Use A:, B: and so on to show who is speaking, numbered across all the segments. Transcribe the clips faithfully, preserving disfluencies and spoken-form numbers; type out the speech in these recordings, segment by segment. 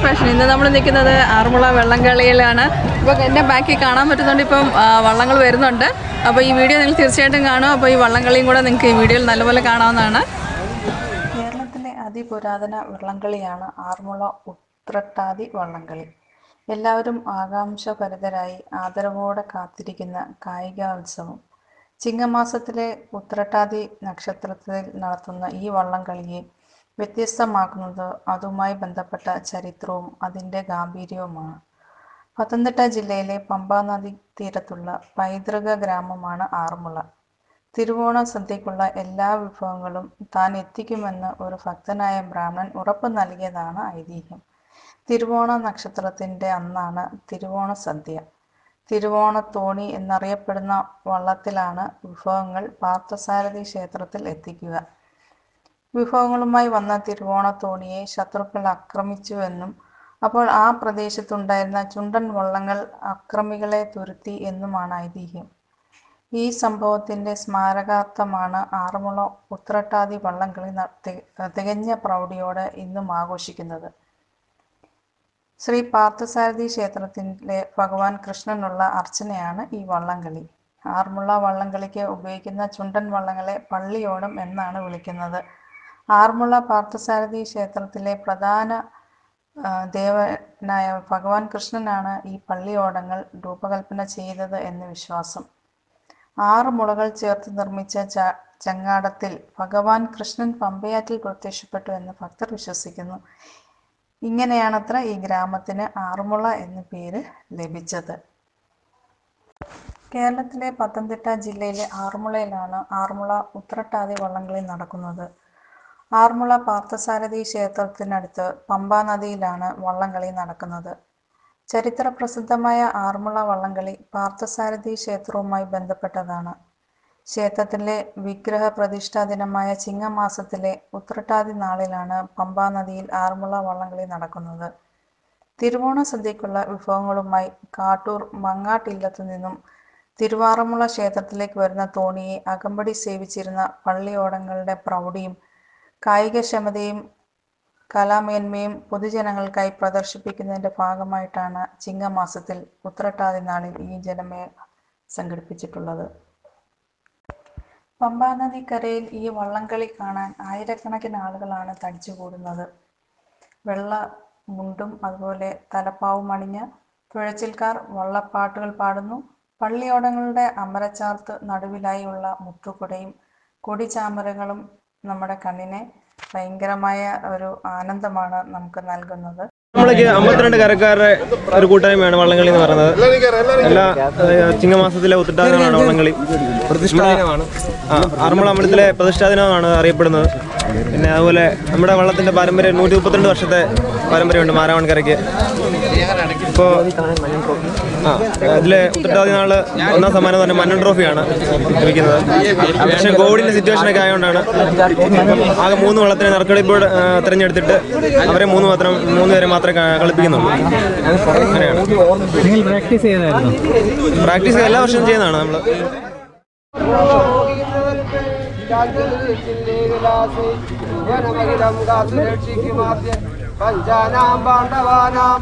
A: Fashion. ഇന്ന് നമ്മൾ നിൽക്കുന്നത് ആറന്മുള വള്ളംകളിയിലാണ്. ഇപ്പോൾ എൻ്റെ ബാക്കിൽ കാണാൻ പറ്റുന്നുണ്ട്, ഇപ്പം വള്ളങ്ങൾ വരുന്നുണ്ട്. അപ്പോൾ ഈ വീഡിയോ നിങ്ങൾ തീർച്ചയായിട്ടും കാണും. അപ്പോൾ ഈ വള്ളംകളിയും കൂടെ നിങ്ങൾക്ക് ഈ വീഡിയോയിൽ നല്ലപോലെ കാണാവുന്നതാണ്. കേരളത്തിലെ അതിപുരാതന വള്ളംകളിയാണ് ആറന്മുള ഉത്രട്ടാതി വള്ളംകളി. എല്ലാവരും ആകാംക്ഷഭരിതരായി ആദരവോടെ കാത്തിരിക്കുന്ന കായികോത്സവം. ചിങ്ങമാസത്തിലെ ഉത്രട്ടാതി നക്ഷത്രത്തിൽ നടത്തുന്ന ഈ വള്ളംകളിയെ വ്യത്യസ്തമാക്കുന്നത് അതുമായി ബന്ധപ്പെട്ട ചരിത്രവും അതിൻ്റെ ഗാംഭീര്യവുമാണ്. പത്തനംതിട്ട ജില്ലയിലെ പമ്പാ നദി തീരത്തുള്ള പൈതൃക ഗ്രാമമാണ് ആറന്മുള. തിരുവോണ സദ്യക്കുള്ള എല്ലാ വിഭവങ്ങളും താൻ എത്തിക്കുമെന്ന് ഒരു ഭക്തനായ ബ്രാഹ്മണൻ ഉറപ്പ് നൽകിയതാണ് ഐതിഹ്യം. തിരുവോണ നക്ഷത്രത്തിൻ്റെ അന്നാണ് തിരുവോണ സദ്യ. തിരുവോണത്തോണി എന്നറിയപ്പെടുന്ന വള്ളത്തിലാണ് വിഭവങ്ങൾ പാർത്ഥസാരഥി ക്ഷേത്രത്തിൽ എത്തിക്കുക. വിഭവങ്ങളുമായി വന്ന തിരുവോണത്തോണിയെ ശത്രുക്കൾ ആക്രമിച്ചുവെന്നും അപ്പോൾ ആ പ്രദേശത്തുണ്ടായിരുന്ന ചുണ്ടൻ വള്ളങ്ങൾ അക്രമികളെ തുരത്തി എന്നുമാണ് ഐതിഹ്യം. ഈ സംഭവത്തിൻ്റെ സ്മാരകാർത്ഥമാണ് ആറന്മുള ഉത്രട്ടാതി വള്ളംകളി തികഞ്ഞ പ്രൗഢിയോടെ ഇന്നും ആഘോഷിക്കുന്നത്. ശ്രീ പാർത്ഥസാരഥി ക്ഷേത്രത്തിലെ ഭഗവാൻ കൃഷ്ണനുള്ള അർച്ചനയാണ് ഈ വള്ളംകളി. ആറന്മുള വള്ളംകളിക്ക് ഉപയോഗിക്കുന്ന ചുണ്ടൻ വള്ളങ്ങളെ പള്ളിയോടം എന്നാണ് വിളിക്കുന്നത്. ആറന്മുള പാർത്ഥസാരഥി ക്ഷേത്രത്തിലെ പ്രധാന ദേവനായ ഭഗവാൻ കൃഷ്ണനാണ് ഈ പള്ളിയോടങ്ങൾ രൂപകൽപ്പന ചെയ്തത് എന്ന് വിശ്വാസം. ആറ് മുളകൾ ചേർത്ത് നിർമ്മിച്ച ച ചങ്ങാടത്തിൽ ഭഗവാൻ കൃഷ്ണൻ പമ്പയാറ്റിൽ പ്രത്യക്ഷപ്പെട്ടു എന്ന് ഭക്തർ വിശ്വസിക്കുന്നു. ഇങ്ങനെയാണത്ര ഈ ഗ്രാമത്തിന് ആറന്മുള എന്ന പേര് ലഭിച്ചത്. കേരളത്തിലെ പത്തനംതിട്ട ജില്ലയിലെ ആറന്മുളയിലാണ് ആറന്മുള ഉത്രട്ടാതി വള്ളംകളി നടക്കുന്നത്. ആറന്മുള പാർത്ഥസാരഥി ക്ഷേത്രത്തിനടുത്ത് പമ്പാ നദിയിലാണ് വള്ളംകളി നടക്കുന്നത്. ചരിത്ര പ്രസിദ്ധമായ ആറന്മുള വള്ളംകളി പാർത്ഥസാരഥി ക്ഷേത്രവുമായി ബന്ധപ്പെട്ടതാണ്. ക്ഷേത്രത്തിലെ വിഗ്രഹ പ്രതിഷ്ഠാ ദിനമായ ചിങ്ങമാസത്തിലെ ഉത്രട്ടാതി നാളിലാണ് പമ്പാ നദിയിൽ ആറന്മുള വള്ളംകളി നടക്കുന്നത്. തിരുവോണ സദ്യക്കുള്ള വിഭവങ്ങളുമായി കാട്ടൂർ മങ്ങാട്ടില്ലത്തു നിന്നും തിരുവാറന്മുള ക്ഷേത്രത്തിലേക്ക് വരുന്ന തോണിയെ അകമ്പടി സേവിച്ചിരുന്ന പള്ളിയോടങ്ങളുടെ പ്രൗഢിയും കായികക്ഷമതയും കലാമേന്മയും പൊതുജനങ്ങൾക്കായി പ്രദർശിപ്പിക്കുന്നതിൻ്റെ ഭാഗമായിട്ടാണ് ചിങ്ങമാസത്തിൽ ഉത്രട്ടാതി നാളിൽ ഈ ജലമേള സംഘടിപ്പിച്ചിട്ടുള്ളത്. പമ്പാ നദിക്കരയിൽ ഈ വള്ളംകളി കാണാൻ ആയിരക്കണക്കിന് ആളുകളാണ് തടിച്ചുകൂടുന്നത്. വെള്ള മുണ്ടും അതുപോലെ തലപ്പാവും അണിഞ്ഞ് തുഴച്ചിൽക്കാർ വള്ളപ്പാട്ടുകൾ പാടുന്നു. പള്ളിയോടങ്ങളുടെ അമരച്ചാർത്ത് നടുവിലായി ഉള്ള മുത്തുകുടയും കൊടിചാമരങ്ങളും നമ്മുടെ കണ്ണിനെ ഭയങ്കരമായ ഒരു ആനന്ദമാണ് നമുക്ക് നൽകുന്നത്.
B: നമ്മളേക്ക് അമ്പത്തിരണ്ട് കരക്കാരുടെ ഒരു കൂട്ടായ്മയാണ് വള്ളംകളി എന്ന് പറയുന്നത്. എല്ലാ ചിങ്ങമാസത്തിലെ ഉത്രട്ടാതിനാണ് വള്ളംകളി. ആറന്മുള അമ്പലത്തിലെ പ്രതിഷ്ഠാദിനമാണ് അറിയപ്പെടുന്നത്. പിന്നെ അതുപോലെ നമ്മുടെ വള്ളത്തിൻ്റെ പാരമ്പര്യം നൂറ്റി മുപ്പത്തിരണ്ട് വർഷത്തെ പാരമ്പര്യമുണ്ട് മാരാവൺകരയ്ക്ക്. ഇപ്പോൾ ആ ഇതിലെ ഉത്രട്ടാതി നാള് ഒന്നാം സമ്മാനം എന്ന് പറഞ്ഞാൽ മന്നൻ ട്രോഫിയാണ് ലഭിക്കുന്നത്. പക്ഷേ കോവിഡിൻ്റെ സിറ്റുവേഷനൊക്കെ ആയതുകൊണ്ടാണ് ആകെ മൂന്ന് വള്ളത്തിനെ നറുക്കെടുപ്പോട് തിരഞ്ഞെടുത്തിട്ട് അവരെ മൂന്ന് മാത്രം മൂന്ന് പേരെ മാത്രമേ കളിപ്പിക്കുന്നുള്ളൂ. അങ്ങനെയാണ് പ്രാക്ടീസ് എല്ലാ വർഷവും ചെയ്യുന്നതാണ് നമ്മൾ. പഞ്ചാനാം പാണ്ഡവാനാം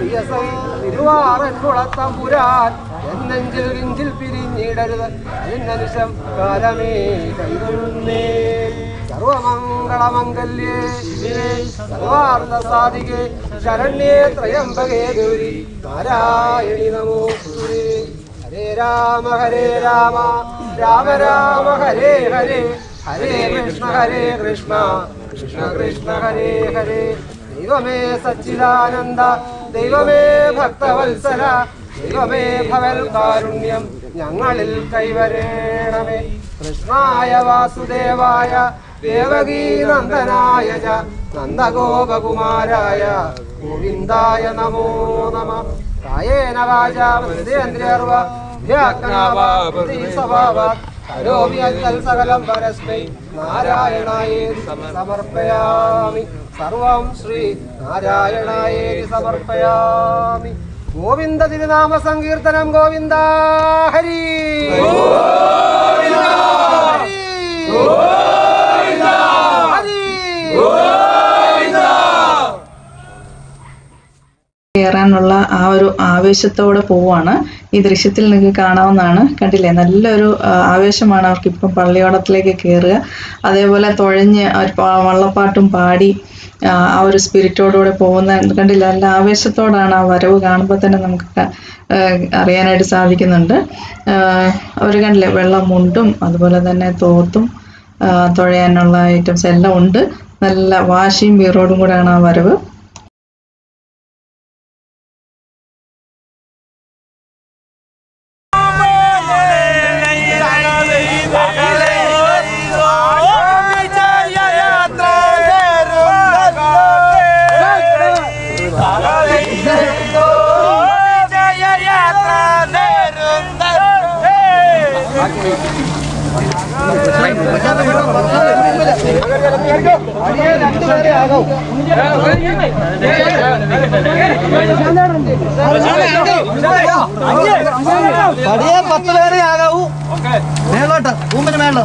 B: തിരുവാറന്മുളത്തമ്പുരാൻ എന്നെഞ്ചിൽ വിഞ്ചിൽ പിരിഞ്ഞിടരുത് അതിനനുശം കാലമേ കൈകൊള്ളുന്നേ. സർവമംഗളമംഗല്യേ ശിവേ സർവാർത്ഥ സാധികേ ശരണ്യേ ത്രയംബകേ ഗൗരി നാരായണി നമോസ്തുതേ. ഹരേ രാമ ഹരേ രാമ രാമ രാമ ഹരേ ഹരേ ഹരേ കൃഷ്ണ ഹരേ കൃഷ്ണ കൃഷ്ണ കൃഷ്ണ ഹരേ ഹരേ. ദൈവമേ സച്ചിദാനന്ദ ദൈവമേ ഭക്തവത്സല ദൈവമേ ഭവൽ കാരുണ്യം ഞങ്ങളിൽ കൈവരേണമേ. കൃഷ്ണായ വാസുദേവായ ദേവകീ നന്ദനായ ച നന്ദഗോപകുമാരായ ഗോവിന്ദായ നമോ നമ. കായേന വാചാ മനസേന്ദ്രിയർവ വ്യാഘ്നാവാ സ്വഭാവാത് കരോമി യൽ സകലം പരസ്മൈ നാരായണായേതി സമർപ്പയാമി. സർവം ശ്രീ നാരായണായേതി സമർപ്പയാമി. ഗോവിന്ദ തിരുനാമ സങ്കീർത്തനം ഗോവിന്ദ ഹരി ഹരി.
A: കയറാനുള്ള ആ ഒരു ആവേശത്തോടെ പോവാണ്. ഈ ദൃശ്യത്തിൽ നിങ്ങൾക്ക് കാണാവുന്നതാണ്. കണ്ടില്ലേ, നല്ലൊരു ആവേശമാണ് അവർക്ക് ഇപ്പം പള്ളിയോടത്തിലേക്ക് കയറുക. അതേപോലെ തുഴഞ്ഞ് വള്ളപ്പാട്ടും പാടി ആ ഒരു സ്പിരിറ്റോടുകൂടെ പോകുന്ന കണ്ടില്ല, നല്ല ആവേശത്തോടാണ് ആ വരവ് കാണുമ്പോൾ തന്നെ നമുക്ക് അറിയാനായിട്ട് സാധിക്കുന്നുണ്ട്. അവർ കണ്ടില്ലേ, വെള്ള മുണ്ടും അതുപോലെ തന്നെ തോർത്തും തുഴയാനുള്ള ഐറ്റംസ് എല്ലാം ഉണ്ട്. നല്ല വാശിയും വീറോടും കൂടെയാണ് ആ വരവ്.
C: പടിയെ പത്ത് പേരെ ആകാവൂ. മേളോട്ട് റൂമിന് മേളോ.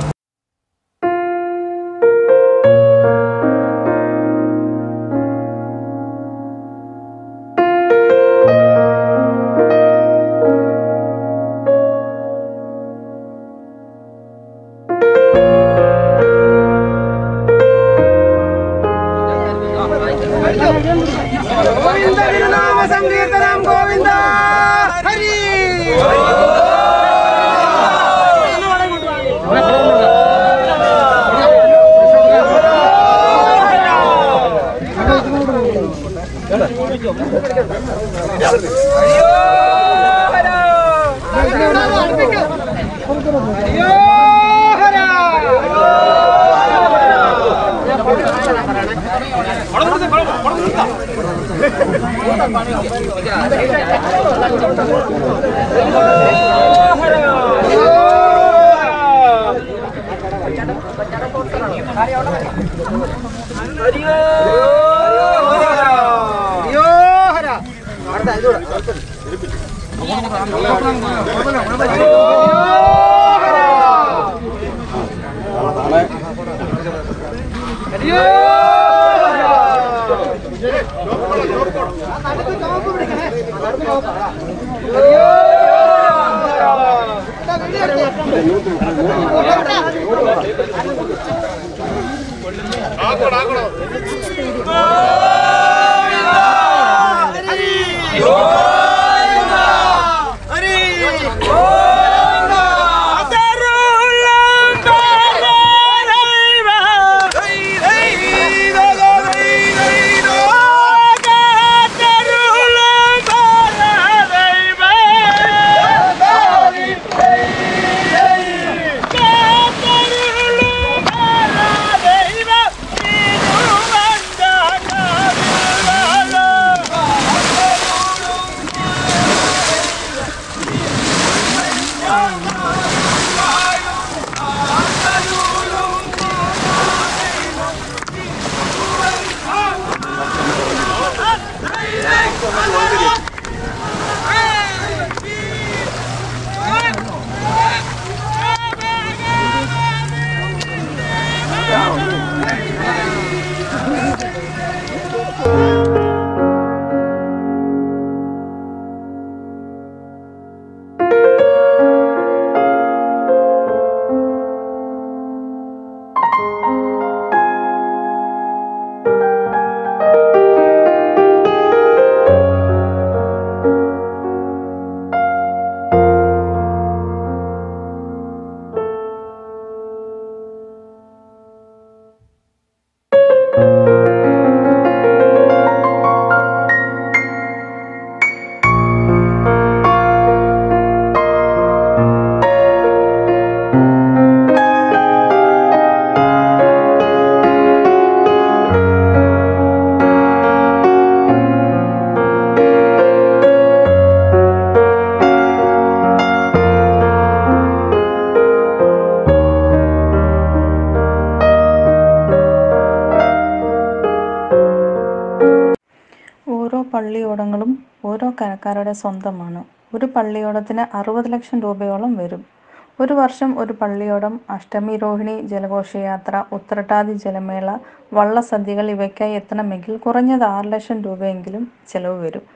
C: പള്ളിയോടങ്ങളും ഓരോ കരക്കാരുടെ സ്വന്തമാണ്. ഒരു പള്ളിയോടത്തിന് അറുപത് ലക്ഷം രൂപയോളം വരും. ഒരു വർഷം ഒരു പള്ളിയോടം, അഷ്ടമി രോഹിണി, ജലഘോഷയാത്ര, ഉത്രട്ടാതി ജലമേള, വള്ളസദ്യകൾ ഇവയ്ക്കായി എത്തണമെങ്കിൽ കുറഞ്ഞത് ആറ് ലക്ഷം രൂപയെങ്കിലും ചെലവ് വരും.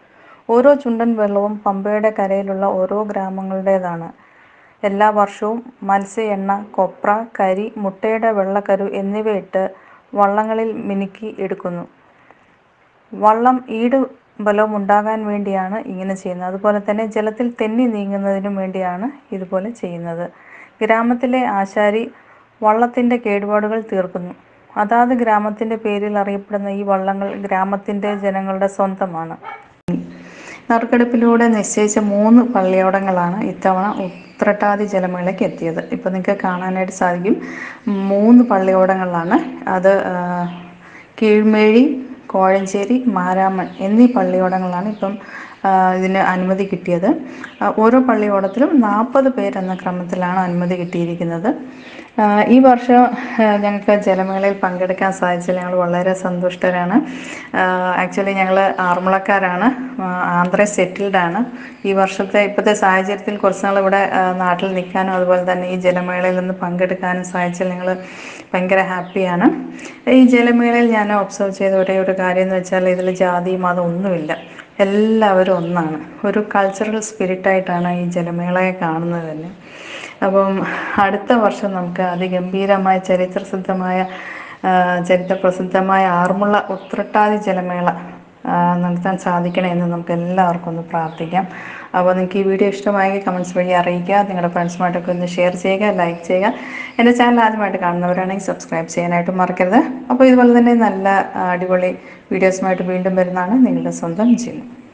C: ഓരോ ചുണ്ടൻ വെള്ളവും പമ്പയുടെ കരയിലുള്ള ഓരോ ഗ്രാമങ്ങളുടേതാണ്. എല്ലാ വർഷവും മത്സ്യ എണ്ണ, കൊപ്ര, കരി, മുട്ടയുടെ വെള്ളക്കരു എന്നിവയിട്ട് വള്ളങ്ങളിൽ മിനുക്കി എടുക്കുന്നു. വള്ളം ഈട് ബലം ഉണ്ടാകാൻ വേണ്ടിയാണ് ഇങ്ങനെ ചെയ്യുന്നത്. അതുപോലെ തന്നെ ജലത്തിൽ തെന്നി നീങ്ങുന്നതിനും വേണ്ടിയാണ് ഇതുപോലെ ചെയ്യുന്നത്. ഗ്രാമത്തിലെ ആശാരി വള്ളത്തിൻ്റെ കേടുപാടുകൾ തീർക്കുന്നു. അതാത് ഗ്രാമത്തിൻ്റെ പേരിൽ അറിയപ്പെടുന്ന ഈ വള്ളങ്ങൾ ഗ്രാമത്തിൻ്റെ ജനങ്ങളുടെ സ്വന്തമാണ്. നറുക്കെടുപ്പിലൂടെ നിശ്ചയിച്ച മൂന്ന് പള്ളിയോടങ്ങളാണ് ഇത്തവണ ഉത്രട്ടാതി ജലമേളയ്ക്ക് എത്തിയത്. ഇപ്പോൾ നിങ്ങൾക്ക് കാണാനായിട്ട് സാധിക്കും, മൂന്ന് പള്ളിയോടങ്ങളാണ് അത്. കീഴ്മേഴി, കോഴഞ്ചേരി, മാരാമൺ എന്നീ പള്ളിയോടങ്ങളാണ് ഇപ്പം ഇതിന് അനുമതി കിട്ടിയത്. ഓരോ പള്ളിയോടത്തിലും നാൽപ്പത് പേരെന്ന ക്രമത്തിലാണ് അനുമതി കിട്ടിയിരിക്കുന്നത്. ഈ വർഷം ഞങ്ങൾക്ക് ജലമേളയിൽ പങ്കെടുക്കാൻ സാധിച്ചതിൽ ഞങ്ങൾ വളരെ സന്തുഷ്ടരാണ്. ആക്ച്വലി ഞങ്ങൾ ആറന്മുളക്കാരാണ്, ആന്ധ്ര സെറ്റിൽഡാണ്. ഈ വർഷത്തെ ഇപ്പോഴത്തെ സാഹചര്യത്തിൽ കുറച്ച് നാൾ ഇവിടെ നാട്ടിൽ നിൽക്കാനും അതുപോലെ തന്നെ ഈ ജലമേളയിൽ നിന്ന് പങ്കെടുക്കാനും സാധിച്ചാൽ ഞങ്ങൾ ഭയങ്കര ഹാപ്പിയാണ്. ഈ ജലമേളയിൽ ഞാൻ ഒബ്സർവ് ചെയ്ത ഒരേ ഒരു കാര്യം എന്ന് വെച്ചാൽ ഇതിൽ ജാതി മതം ഒന്നുമില്ല, എല്ലാവരും ഒന്നാണ്. ഒരു കൾച്ചറൽ സ്പിരിറ്റായിട്ടാണ് ഈ ജലമേളയെ കാണുന്നത് തന്നെ. അപ്പം അടുത്ത വർഷം നമുക്ക് അതിഗംഭീരമായ ചരിത്രസിദ്ധമായ ചരിത്രപ്രസിദ്ധമായ ആറന്മുള ഉത്രട്ടാതി ജലമേള നടത്താൻ സാധിക്കണേ എന്ന് നമുക്ക് എല്ലാവർക്കും ഒന്ന് പ്രാർത്ഥിക്കാം. അപ്പോൾ നിങ്ങൾക്ക് ഈ വീഡിയോ ഇഷ്ടമായെങ്കിൽ കമൻറ്റ്സ് വഴി അറിയിക്കുക. നിങ്ങളുടെ ഫ്രണ്ട്സുമായിട്ടൊക്കെ ഒന്ന് ഷെയർ ചെയ്യുക, ലൈക്ക് ചെയ്യുക. എൻ്റെ ചാനൽ ആദ്യമായിട്ട് കാണുന്നവരാണെങ്കിൽ സബ്സ്ക്രൈബ് ചെയ്യാനായിട്ട് മറക്കരുത്. അപ്പോൾ ഇതുപോലെ തന്നെ നല്ല അടിപൊളി വീഡിയോസുമായിട്ട് വീണ്ടും വരുന്നതാണ് നിങ്ങളുടെ സ്വന്തം ജിനു.